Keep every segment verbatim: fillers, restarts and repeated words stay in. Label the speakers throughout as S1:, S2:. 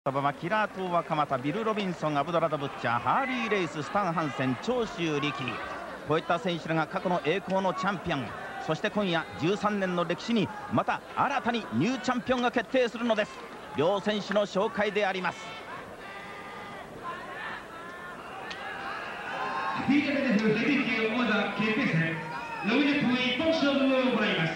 S1: 馬場キラート若俣、ビル・ロビンソン、アブドラ・ダ・ブッチャー、ハーリー・レイス、スタン・ハンセン、長州力、こういった選手らが過去の栄光のチャンピオン。そして今夜じゅうさんねんの歴史にまた新たにニューチャンピオンが決定するのです。両選手の紹介であります。
S2: ティーエフ ヘビー級王座決定戦ろくじゅっぷん一本勝負を行います。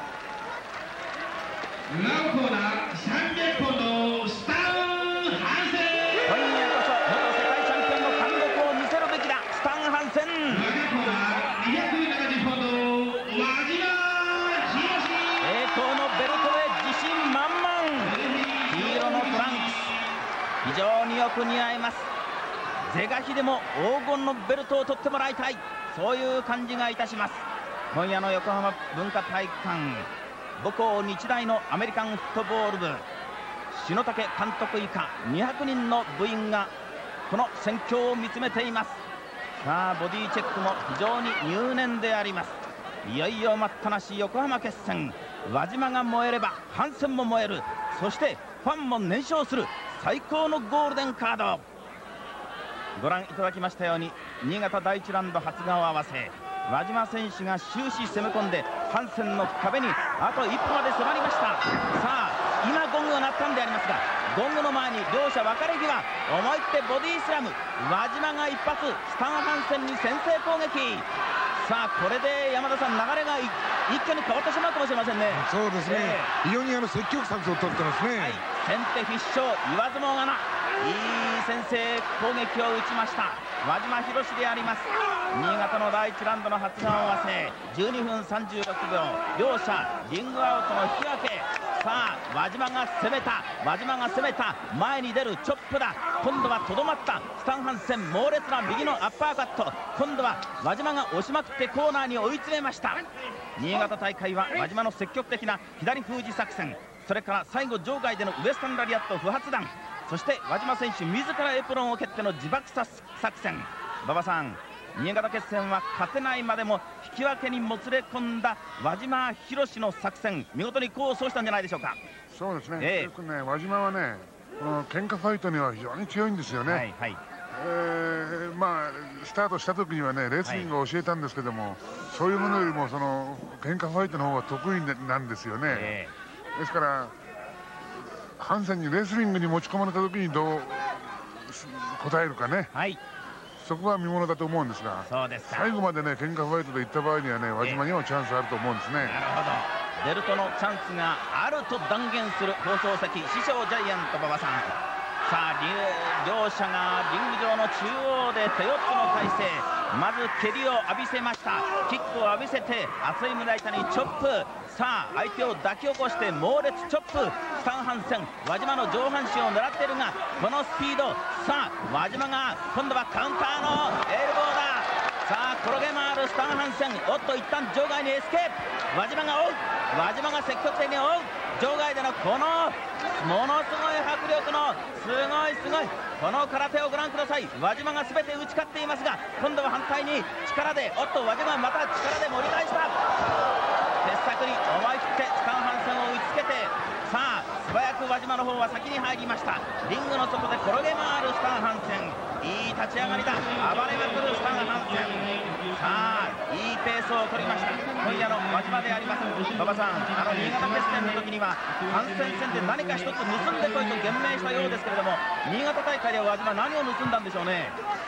S2: 裏コーナーさんびゃっポンドスタン・ハンセン。
S1: 今夜こそ元世界チャンピオンの貫禄を見せるべきだ。スタン・ハンセン。
S2: 裏コーナーにひゃくななじゅうポンド輪島博。
S1: 栄光のベルトで自信満々。黄色のトランクス非常によく似合います。是が非でも黄金のベルトを取ってもらいたい、そういう感じがいたします。今夜の横浜文化体育館、母校日大のアメリカンフットボール部、篠竹監督以下にひゃくにんの部員がこの戦況を見つめています。さあボディチェックも非常に入念であります。いよいよ待ったなし横浜決戦、輪島が燃えればハンセンも燃える、そしてファンも燃焼する最高のゴールデンカード。ご覧いただきましたように新潟第一ラウンド初顔合わせ、輪島選手が終始攻め込んでハンセンの壁にあと一歩まで迫りました。さあ今ゴングが鳴ったんでありますが、ゴングの前に両者別れ際、思い切ってボディスラム、輪島が一発スタン・ハンセンに先制攻撃。さあこれで山田さん、流れが一挙に変わってしまうかもしれませんね。
S3: そうですね、えー、非常にあの積極策を取ってますね。
S1: はい、先手必勝、言わずもがな、いい先制攻撃を打ちました輪島博であります。新潟の第一ラウンドの初顔合わせじゅうにふんさんじゅうろくびょう、両者リングアウトの引き分け。さあ輪島が攻めた、輪島が攻めた、前に出るチョップだ。今度はとどまったスタン・ハンセン、猛烈な右のアッパーカット。今度は輪島が押しまくってコーナーに追い詰めました。新潟大会は輪島の積極的な左封じ作戦、それから最後場外でのウエスタンラリアット不発弾、そして輪島選手自らエプロンを蹴っての自爆作戦。馬場さん、新潟決戦は勝てないまでも引き分けにもつれ込んだ輪島博の作戦、見事に功を奏したんじゃないでしょうか。
S3: そうですね、
S1: えー、
S3: よくね輪島はねこの喧嘩ファイトには非常に強いんですよね。はいはい、えー、まあスタートした時にはねレスリングを教えたんですけども、はい、そういうものよりもその喧嘩ファイトの方が得意なんですよね。えー、ですからハンセンにレスリングに持ち込まれた時にどう答えるかね、はい、そこが見ものだと思うんですが、そうですか、最後までね喧嘩ファイトでいった場合にはね輪島にはチャンスあると思うんですね。なるほど、
S1: ベルトのチャンスがあると断言する放送席、師匠ジャイアント馬場さん。さあ両者がリング上の中央で手四つの体勢、まず蹴りを浴びせました。キックを浴びせて熱い胸板にチョップ。さあ相手を抱き起こして猛烈チョップ。スタン・ハンセン、輪島の上半身を狙っているがこのスピード。さあ輪島が今度はカウンターのエルボーだ。さあ転げ回るスタン・ハンセン、おっと一旦場外にエスケープ。輪島が追う、輪島が積極的に追う。場外でのこのものすごい迫力のすごいすごいこの空手をご覧ください。輪島が全て打ち勝っていますが、今度は反対に力で、おっと輪島がまた力で盛り返した。鉄柵に思い切ってスタン・ハンセンを打ちつけて、さあ素早く輪島の方は先に入りました。リングの外で転げ回るスタン・ハンセン、いい立ち上がりだ、暴れまくるスタン・ハンセン。さあいいペースを取りました今夜の輪島であります。馬場さん、あの新潟決戦の時にはハンセン戦で何か一つ盗んでこいと言明したようですけれども、新潟大会では輪島何を盗んだんでしょうね。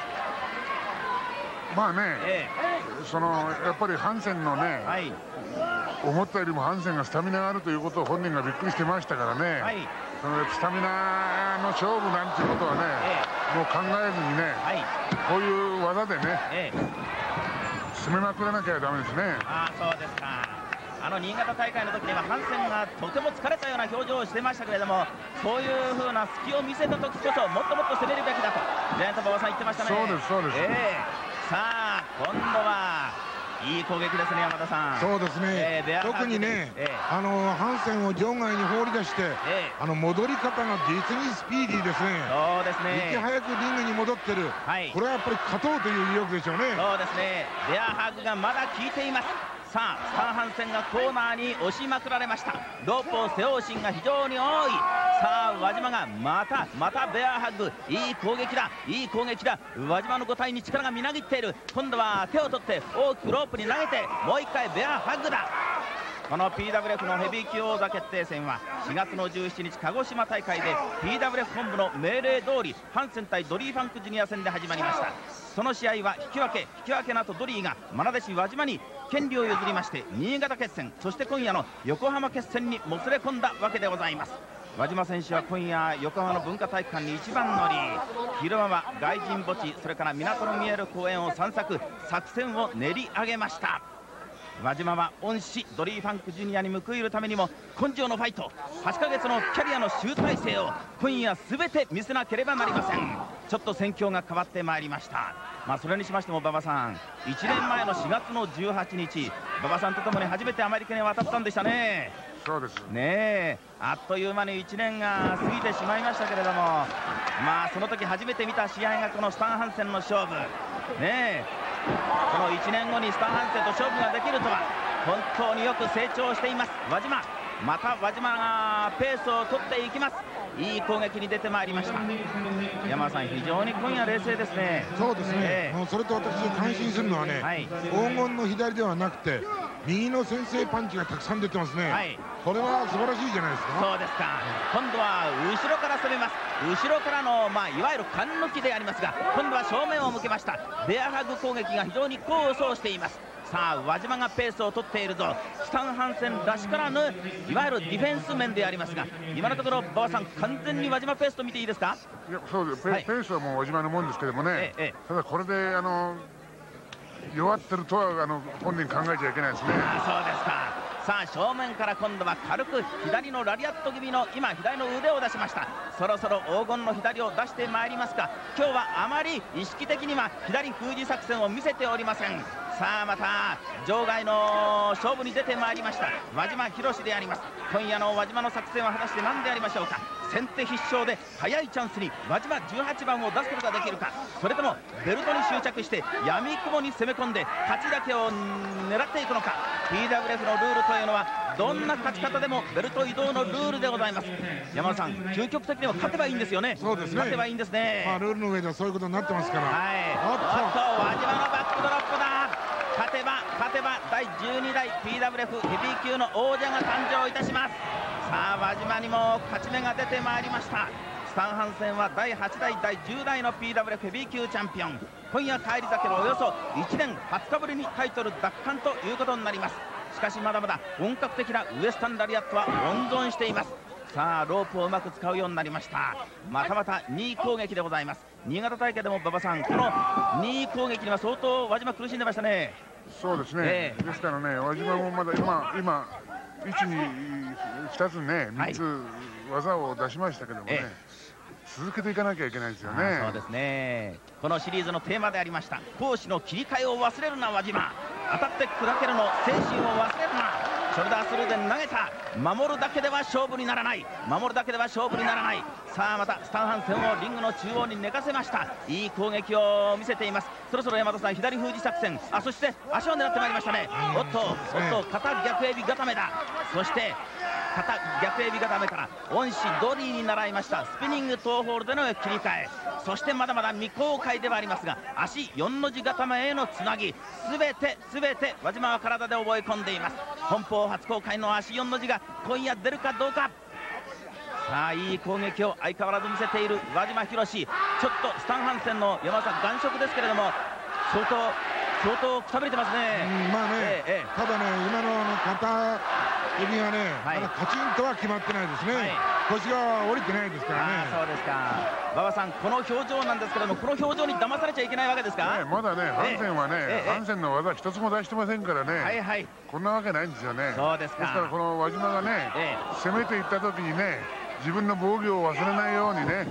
S3: まあね、ええ、そのやっぱりハンセンのね、はい、思ったよりもハンセンがスタミナがあるということを本人がびっくりしてましたからね、はい、そのスタミナの勝負なんていうことはね、ええ、もう考えずにね、はい、こういう技でね、ええ、攻めまくらなきゃダメですね。
S1: ああそうですか。あの新潟大会の時にはハンセンがとても疲れたような表情をしてましたけれども、そういう風な隙を見せた時こそもっともっと攻めるべきだとジャイアント馬場さん言ってましたね。
S3: そうですそうです、え
S1: ーさあ今度はいい攻撃ですね山田さん。
S3: そうですね、えー、特にね、えー、あのハンセンを場外に放り出して、えー、あの戻り方が実にスピーディーですね。
S1: そうですね、
S3: いち早くリングに戻ってる、はい、これはやっぱり勝とうという意欲でしょうね。
S1: そうですね、ベアハグがまだ効いています。 さあスタンハンセンがコーナーに押しまくられました。ロープを背負うシーンが非常に多い。さあ輪島がまたまたベアハッグ、いい攻撃だいい攻撃だ。輪島のご体に力がみなぎっている。今度は手を取って大きくロープに投げてもう一回ベアハッグだ。この ピーダブリューエフ のヘビー級王座決定戦はしがつのじゅうしちにち鹿児島大会で ピーダブリューエフ 本部の命令通りハンセン対ドリー・ファンクジュニア戦で始まりました。その試合は引き分け引き分けの後ドリーが愛弟子輪島に権利を譲りまして新潟決戦、そして今夜の横浜決戦にもつれ込んだわけでございます。輪島選手は今夜横浜の文化体育館に一番乗り、昼間は外人墓地それから港の見える公園を散策、作戦を練り上げました。輪島は恩師ドリー・ファンクジュニアに報いるためにも根性のファイト、はちかげつのキャリアの集大成を今夜全て見せなければなりません。ちょっと戦況が変わってまいりました。まあそれにしましても馬場さん、いちねんまえのしがつのじゅうはちにち馬場さんとともに初めてアメリカに渡ったんでしたね。
S3: そうです
S1: ねえ、あっという間にいちねんが過ぎてしまいましたけれども、まあその時初めて見た試合がこのスタンハンセンの勝負ねえ、このいちねんごにスタンハンセンと勝負ができるとは本当によく成長しています輪島。また輪島がペースを取っていきます。いい攻撃に出てまいりました。山田さん、非常に今夜冷静ですね。
S4: そうですね、えー、もうそれと私感心するのはね、はい、黄金の左ではなくて右の先制パンチがたくさん出てますね、はい、これは素晴らしいじゃないですか。
S1: そうですか。今度は後ろから攻めます。後ろからの、まあ、いわゆる勘抜きでありますが、今度は正面を向けました。ベアハグ攻撃が非常に功を奏しています。さあ輪島がペースを取っているぞ。スタンハンセンらしからぬいわゆるディフェンス面でありますが、今のところ馬場さん完全に輪島ペースと見ていいですか。
S3: いやそうです、はい、ペースはもう輪島のもんですけどもね、ええ、ただこれであの弱ってるとはあの本人考えちゃいけないですね。
S1: あそうですか。さあ正面から今度は軽く左のラリアット気味の今左の腕を出しました。そろそろ黄金の左を出してまいりますか。今日はあまり意識的には左封じ作戦を見せておりません。さあまた場外の勝負に出てまいりました輪島博であります。今夜の輪島の作戦は果たして何でありましょうか。先手必勝で早いチャンスに輪島じゅうはちばんを出すことができるか、それともベルトに執着して闇雲に攻め込んで勝ちだけを狙っていくのか。 ピーダブリューエフ のルールというのはどんな勝ち方でもベルト移動のルールでございます。山田さん、究極的には勝てばいいんですよね。
S4: そうですね、
S1: 勝てばいいんですね。
S4: まあルールの上ではそういうことになってますから。
S1: はい、おっと輪島のバックドロップだ。勝てば勝てばだいじゅうにだい ピーダブリューエフ ヘビー級の王者が誕生いたします。さあ輪島にも勝ち目が出てまいりました。スタンハンセンはだいはちだいだいじゅうだいの ピーダブリューエフ ヘビー級チャンピオン。今夜返り咲けのおよそいちねんはつかぶりにタイトル奪還ということになります。しかしまだまだ本格的なウエスタンラリアットは温存しています。さあロープをうまく使うようになりました。またまたにい攻撃でございます。新潟大会でも馬場さん、このにい攻撃には相当輪島苦しんでましたね。
S3: そうですね、えー、ですからね輪島もまだ今今いちにふたつねみっつ技を出しましたけどもね、えー、続けていかなきゃいけないですよね。
S1: そうですね。このシリーズのテーマでありました攻守の切り替えを忘れるな輪島、当たって砕けるの精神を忘れるな。ショルダースルーで投げた。守るだけでは勝負にならない。守るだけでは勝負にならない。さあまたスタンハンセンをリングの中央に寝かせました。いい攻撃を見せています。そろそろ山田さん、左封じ作戦、あそして足を狙ってまいりましたね。おっとおっと肩逆エビ固めだ。そして肩逆エビ固めから恩師ドリーに習いましたスピニングトーホールでの切り替え、そしてまだまだ未公開ではありますが足よんの字固めへのつなぎ、すべてすべて輪島は体で覚え込んでいます。本邦初公開の足よんの字が今夜出るかどうか。さあいい攻撃を相変わらず見せている輪島博史。ちょっとスタンハンセンの山田さん眼色ですけれども相当相当くたびれてますね。
S4: うん、まあね、ええ、ただね今のあの肩指がね、はい、まだカチンとは決まってないですね、はい、腰が降りてないですからね。
S1: そうですか。馬場さん、この表情なんですけどもこの表情に騙されちゃいけないわけですか。
S3: ね、まだねハンセンはね、ええ、ハンセンの技一つも出してませんからね、はいはい、こんなわけないんですよね。
S1: そうですか。
S3: ですからこの輪島がね、ええ、攻めていった時にね自分の防御を忘れないようにね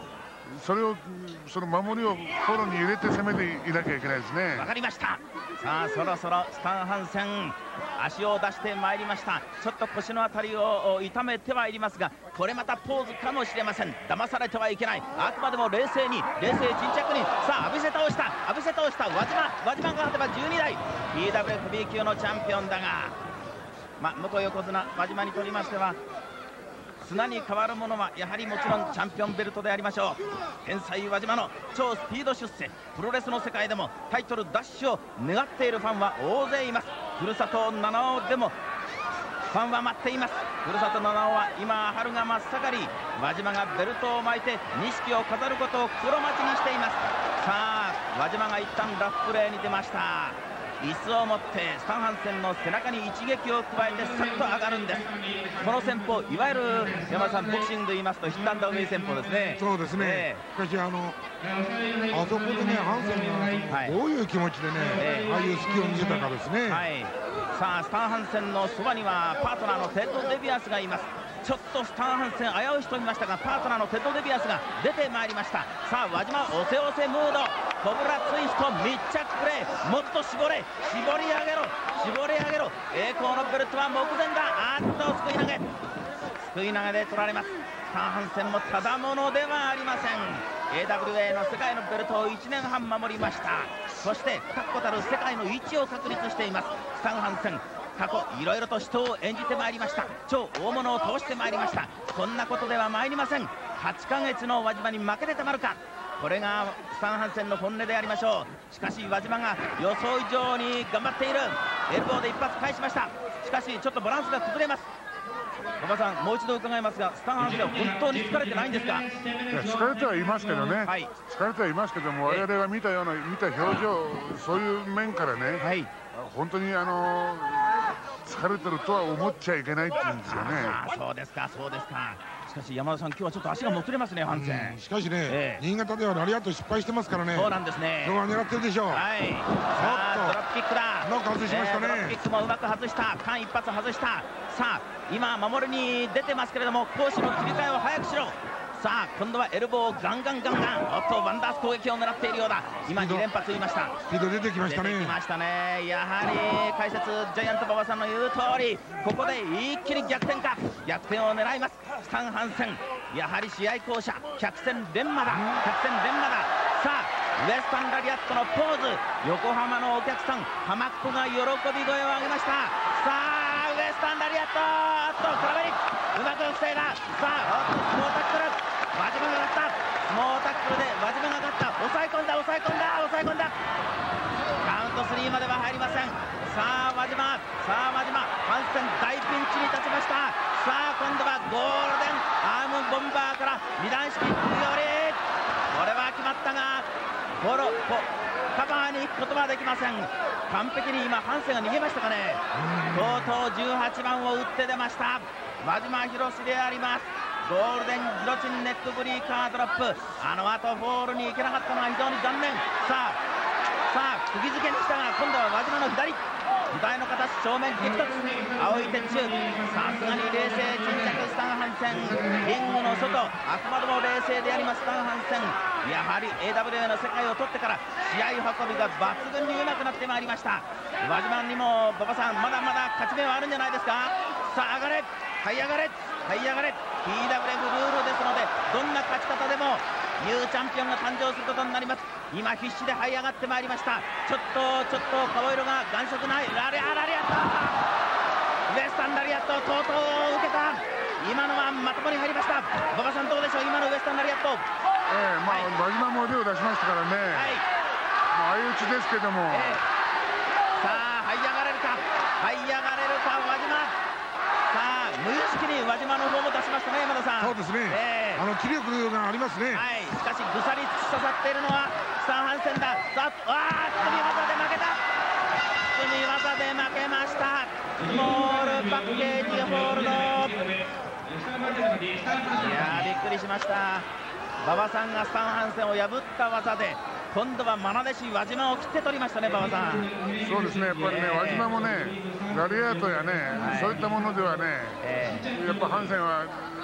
S3: それをその守りをフォローに入れて攻めていなきゃいけないですね。
S1: わかりました。さあそろそろスタンハンセン足を出してまいりました。ちょっと腰のあたりを痛めてはいりますが、これまたポーズかもしれません。騙されてはいけない。あくまでも冷静に冷静沈着に、さあ浴びせ倒した浴びせ倒した輪島輪島が勝てばじゅうにだい ピーダブリューエフ ヘビー級のチャンピオンだが、まあ、元横綱輪島にとりましては砂に変わるものはやはりもちろんチャンピオンベルトでありましょう。天才輪島の超スピード出世、プロレスの世界でもタイトル奪取を願っているファンは大勢います。ふるさと七尾でもファンは待っています。ふるさと七尾は今春が真っ盛り、輪島がベルトを巻いて錦を飾ることを心待ちにしています。さあ輪島が一旦ラフプレーに出ました。椅子を持ってスタンハンセンの背中に一撃を加えてさっと上がるんです。この戦法、いわゆる山田さんボクシングで言いますとヒットアンダーウェイ戦法ですね。
S4: そうですね、えー、しかしあのあそこでねハンセンがどういう気持ちでね、えー、ああいう隙を見せたかですね、
S1: はい、さあスタンハンセンのそばにはパートナーのテッド・デビアスがいます。ちょっとスタンハンセン危うい人いましたが、パートナーのテッド・デビアスが出てまいりました。さあ輪島押せ押せムード、コブラツイスト密着プレー、もっと絞れ絞り上げろ絞り上げろ、栄光のベルトは目前だ。あーっとすくい投げすくい投げで取られます。スタンハンセンもただものではありません。 エーダブリューエー の世界のベルトをいちねんはん守りました。そして確固たる世界の位置を確立していますスタンハンセン。過去いろいろと人を演じてまいりました。超大物を通してまいりました。こんなことでは参りません。はちかげつの輪島に負けてたまるか。これがスタンハンセンの本音でありましょう。しかし輪島が予想以上に頑張っている。エルボーで一発返しました。しかしちょっとバランスが崩れます。馬場さん、もう一度伺いますが、スタンハンセンは本当に疲れてないんですか？
S3: いや疲れてはいますけどね、はい、疲れてはいますけども、我々が見たような見た表情、そういう面からね、はい、本当にあの疲れてるとは思っちゃいけないっていうんですよね。
S1: ああ、そうですかそうですか。しかし山田さん、今日はちょっと足がもつれますね、ハンセン。
S4: しかしね、ええ、新潟ではラリアット失敗してますからね。
S1: そうなんですね。
S4: 今日は狙ってるでしょう。はい。
S1: さあドロップキックだ。
S4: うまく外しましたね。
S1: ドロップキックもうまく外した。間一発外した。さあ今守りに出てますけれども、攻守の切り替えを早くしろ。さあ今度はエルボーをガンガンガンガン、おっとワンダース攻撃を狙っているようだ。今に連発言いました。
S4: スピード出てきましたね。
S1: 出てきましたね。やはり解説ジャイアント馬場さんの言う通り、ここで一気に逆転か。逆転を狙いますスタンハンセン。やはり試合巧者、百戦錬磨だ百戦錬磨だ。さあウエスタンラリアットのポーズ、横浜のお客さん浜っ子が喜び声を上げました。さあウエスタンラリアット、あっと空振りうまく防いだ。さあおっとスモータックル、輪島が勝った。スモータックルで輪島が勝った。抑え込んだ抑え込んだ抑え込んだ。カウントスリーまでは入りません。さあ輪島、さあ輪島、ハンセン大ピンチに立ちました。さあ今度はゴールデンアームボンバーから二段式より、これは決まったがフォローカバーに行くことはできません。完璧に今ハンセンが逃げましたかね。とうとうじゅうはちばんを打って出ました輪島博士であります。ゴールデンギロチンネックブリーカードロップ、あの後フォールに行けなかったのは非常に残念。さあさあ釘付けにしたが、今度は輪島の左左の形正面激突、青い鉄柱、さすがに冷静沈着スタンハンセン。リングの外あくまでも冷静でありますスタンハンセン。やはり エーダブリューエー の世界を取ってから試合運びが抜群にうまくなってまいりました。輪島にも馬場さん、まだまだ勝ち目はあるんじゃないですか。さあ上がれ這い上がれ這い上がれ ピーダブリューエフ ルールですので、どんな勝ち方でもニューチャンピオンが誕生することになります。今必死で這い上がってまいりました。ちょっとちょっと顔色が感触ない。ラリアラリアットウエスタンラリアット、とうとう受けた。今のはまともに入りました。馬場さんどうでしょう、今のウエスタンラリアット。
S3: ええ、まあ輪島も腕を出しましたからね、はい、まあ相打ちですけども、ええ、
S1: さあ這い上がれるか這い上がれるか輪島。さあ無意識に輪島の方も出しましたね山田さん。
S4: そうですね、えー、あの気力がありますね。
S1: はい、しかしぐさり突き刺さっているのはスタンハンセンだ。さあわあ組み技で負けた。組み技で負けました。スモールパッケージホールド。いやーびっくりしました。馬場さんがスタンハンセンを破った技で、今度は愛弟子輪島を切って取りましたね馬場さん。
S3: そうですね、やっぱりね、輪島もねラリアートやね、はい、そういったものではね、えー、やっぱハンセンは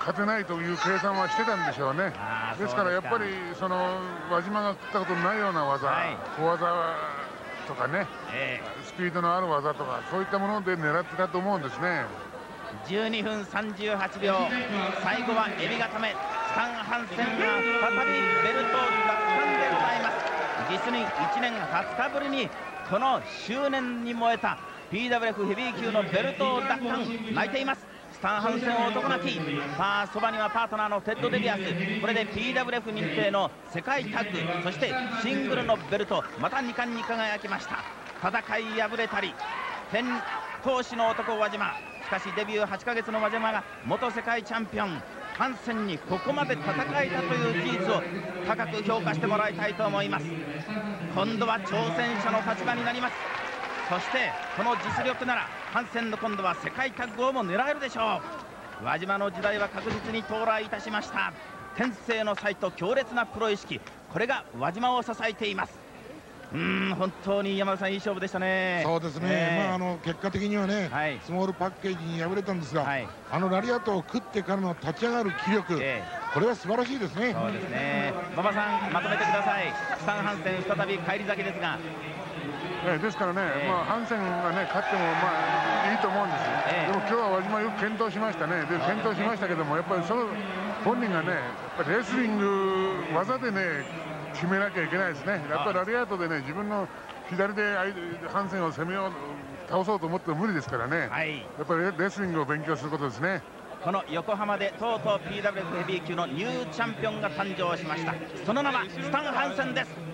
S3: 勝てないという計算はしてたんでしょうね。ですからやっぱりその輪島が食ったことのないような技、はい、小技とかね、えー、スピードのある技とかそういったもので狙ってたと思うんですね。
S1: じゅうにふんさんじゅうはちびょう、最後はエビ固め、スタン・ハンセンが再びベルトを奪ったんでございます。実にいちねんはつかぶりにこの執念に燃えた ピーダブリューエフ ヘビー級のベルトを奪還、泣いていますスタン・ハンセン男泣き。さあそばにはパートナーのテッド・デビアス、これで ピーダブリューエフ 認定の世界タッグ、そしてシングルのベルト、またにかんに輝きました。戦い敗れたり天闘士の男輪島、しかしデビューはちかげつの輪島が元世界チャンピオンハンセンにここまで戦えたという事実を高く評価してもらいたいと思います。今度は挑戦者の立場になります。そしてこの実力ならハンセンの今度は世界タッグをも狙えるでしょう。輪島の時代は確実に到来いたしました。天性の才と強烈なプロ意識、これが輪島を支えています。うーん、本当に山田さんいい勝負でしたね。
S4: そうですね、えー、まああの結果的にはね、はい、スモールパッケージに敗れたんですが、はい、あのラリアットを食ってからの立ち上がる気力、えー、これは素晴らしいですね。
S1: そうですね。馬場さんまとめてください。スタン・ハンセン再び返り咲きですが、
S3: えー、ですからね、えー、まあ、ハンセンがね勝ってもまあいいと思うんです、えー、でも今日は輪島よく健闘しましたね。で健闘しましたけども、やっぱりその本人がね、やっぱりレスリング技でね決めなきゃいけないですね。やっぱりラリアートでね自分の左でハンセンを攻めよう倒そうと思っても無理ですからね、はい、やっぱりレスリングを勉強することですね。
S1: この横浜でとうとう ピーダブリューエフ ヘビー級のニューチャンピオンが誕生しました。その名はスタン・ハンセンです。